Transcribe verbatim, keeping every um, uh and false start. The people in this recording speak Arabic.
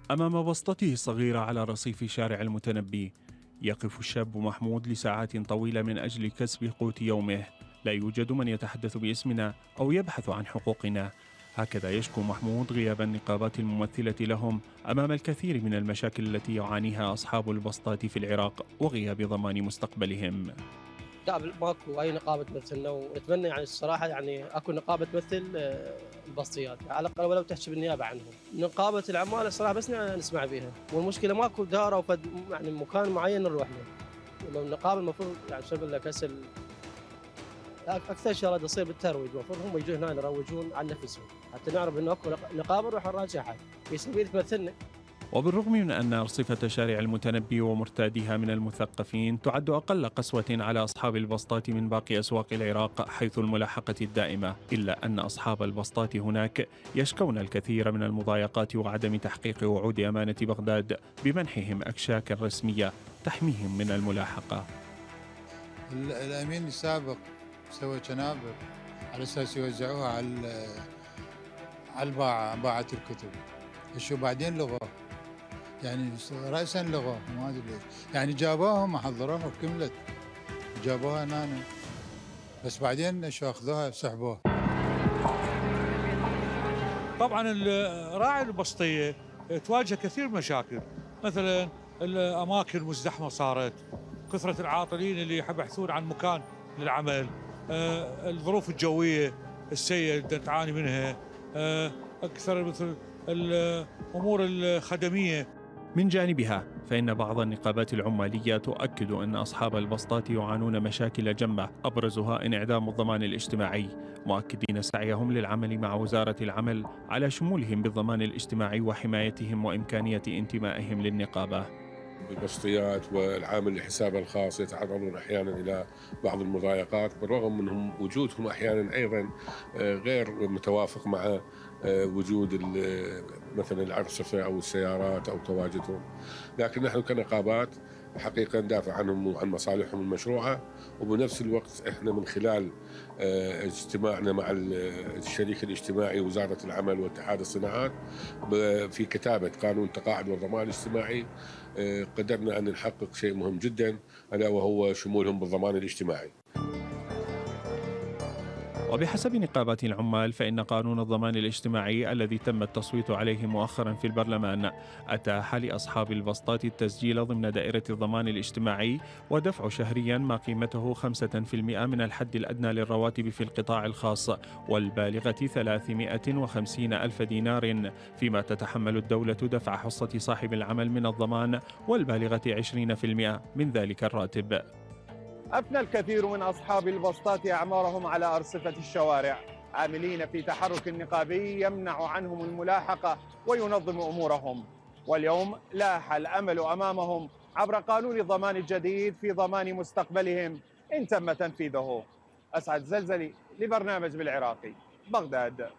أمام بسطته الصغيرة على رصيف شارع المتنبي، يقف الشاب محمود لساعات طويلة من أجل كسب قوت يومه. لا يوجد من يتحدث باسمنا أو يبحث عن حقوقنا. هكذا يشكو محمود غياب النقابات الممثلة لهم أمام الكثير من المشاكل التي يعانيها أصحاب البسطات في العراق وغياب ضمان مستقبلهم. لا ماكو اي نقابه تمثلنا، ونتمنى يعني الصراحه يعني اكو نقابه تمثل آه، البسطيات على الاقل ولو تحكي بالنيابه عنهم. نقابه العمال الصراحه بس نسمع بها، والمشكله ماكو دار او فد يعني مكان معين نروح له. لو النقابه المفروض يعني شغل لك هسه اكثر شغله تصير بالترويج، المفروض هم يجون هنا يروجون عن نفسهم حتى نعرف انه اكو نقابه نروح نراجعها في سبيل تمثلنا. وبالرغم من أن أرصفة شارع المتنبي ومرتادها من المثقفين تعد أقل قسوة على أصحاب البسطات من باقي أسواق العراق حيث الملاحقة الدائمة، إلا أن أصحاب البسطات هناك يشكون الكثير من المضايقات وعدم تحقيق وعود أمانة بغداد بمنحهم أكشاكا رسمية تحميهم من الملاحقة. الأمين السابق سوى كنابر على أساس يوزعوها على على الباعة باعة الكتب، شو بعدين لغوه، يعني رأسا لغوه ما أدري ليش، يعني جابوهم حضروها وكملت جابوها هنا بس بعدين شو أخذوها سحبوها. طبعا راعي البسطية تواجه كثير مشاكل، مثلا الأماكن مزدحمة صارت، كثرة العاطلين اللي يبحثون عن مكان للعمل، آه، الظروف الجوية السيئة اللي تعاني منها، آه، أكثر مثل الأمور الخدمية. من جانبها فإن بعض النقابات العمالية تؤكد أن أصحاب البسطات يعانون مشاكل جمة أبرزها انعدام الضمان الاجتماعي، مؤكدين سعيهم للعمل مع وزارة العمل على شمولهم بالضمان الاجتماعي وحمايتهم وإمكانية انتمائهم للنقابة. البسطيات والعامل لحسابه الخاص يتعرضون احيانا الى بعض المضايقات، بالرغم من وجودهم احيانا ايضا غير متوافق مع وجود مثلا الارصفه او السيارات او تواجدهم، لكن نحن كنقابات حقيقه ندافع عنهم وعن مصالحهم المشروعه، وبنفس الوقت احنا من خلال اجتماعنا مع الشريك الاجتماعي وزاره العمل واتحاد الصناعات في كتابه قانون التقاعد والضمان الاجتماعي قدرنا أن نحقق شيء مهم جدا، ألا وهو شمولهم بالضمان الاجتماعي. وبحسب نقابات العمال فإن قانون الضمان الاجتماعي الذي تم التصويت عليه مؤخرا في البرلمان أتاح لأصحاب البسطات التسجيل ضمن دائرة الضمان الاجتماعي ودفع شهريا ما قيمته خمسة في المئة من الحد الأدنى للرواتب في القطاع الخاص والبالغة ثلاثمئة وخمسين ألف دينار، فيما تتحمل الدولة دفع حصة صاحب العمل من الضمان والبالغة عشرين في المئة من ذلك الراتب. أفنى الكثير من أصحاب البسطات أعمارهم على أرصفة الشوارع عاملين في تحرك نقابي يمنع عنهم الملاحقة وينظم أمورهم، واليوم لاح الأمل أمامهم عبر قانون الضمان الجديد في ضمان مستقبلهم إن تم تنفيذه. أسعد زلزلي لبرنامج بالعراقي، بغداد.